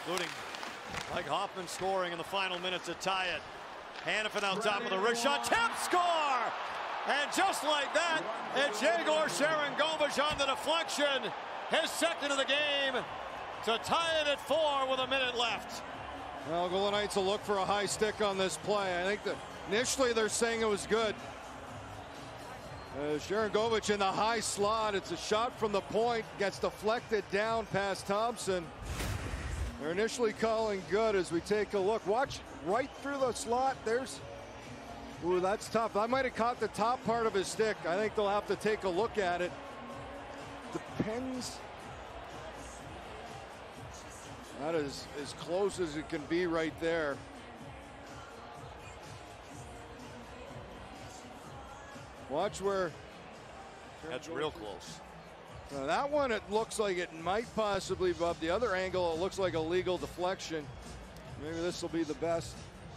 including Mike Hoffman scoring in the final minutes to tie it. Hanifin out top of the wrist shot, tip, score! And just like that, it's Yegor Sharangovich on the deflection, his second of the game, to tie it at 4 with a minute left. Well, Golden Knights will look for a high stick on this play. I think that initially they're saying it was good. Sharangovich in the high slot. It's a shot from the point, gets deflected down past Thompson. They're initially calling good as we take a look. Watch right through the slot. There's, ooh, that's tough. I might have caught the top part of his stick. I think they'll have to take a look at it. Depends. That is as close as it can be right there. Watch where. That's real close. Now that one, it looks like it might possibly, but the other angle, it looks like a legal deflection. Maybe this will be the best.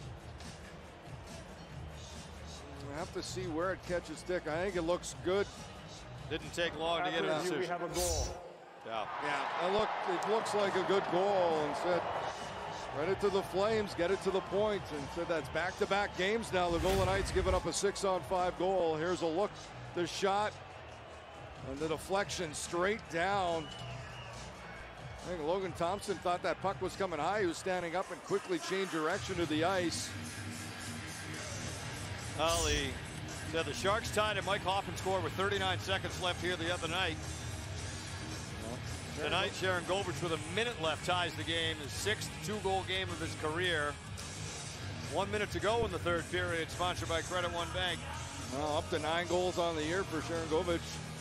I have to see where it catches stick. I think it looks good. Didn't take long to get a decision. We have a goal. Yeah. It looks like a good goal, and said, spread it to the Flames, get it to the point, and said that's back-to-back games now. The Golden Knights giving up a 6-on-5 goal. Here's a look, the shot, and the deflection straight down. I think Logan Thompson thought that puck was coming high. He was standing up and quickly changed direction to the ice. Well, he said the Sharks tied and Mike Hoffman scored with 39 seconds left here the other night. Tonight, Sharangovich with a minute left ties the game, his 6th 2-goal game of his career. 1 minute to go in the third period, sponsored by Credit One Bank. Well, up to 9 goals on the year for Sharangovich.